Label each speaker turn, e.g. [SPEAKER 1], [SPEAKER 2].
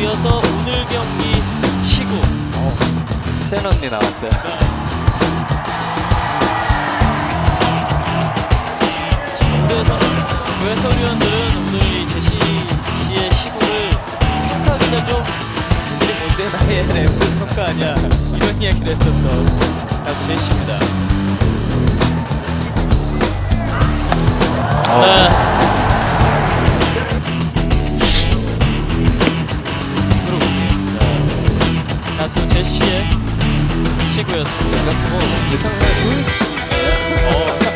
[SPEAKER 1] 이어서 오늘 경기 시구.
[SPEAKER 2] 센 언니 나왔어요.
[SPEAKER 1] 무대에서는 두 해설위원들은 오늘 이 제시 씨의 시구를 평가하기가 좀 이들이 못된 아이의 랩을 평가하냐 이런 이야기를 했었던 가수 제시입니다. 네. 가수 제시의 시구였습니다.
[SPEAKER 2] 예상을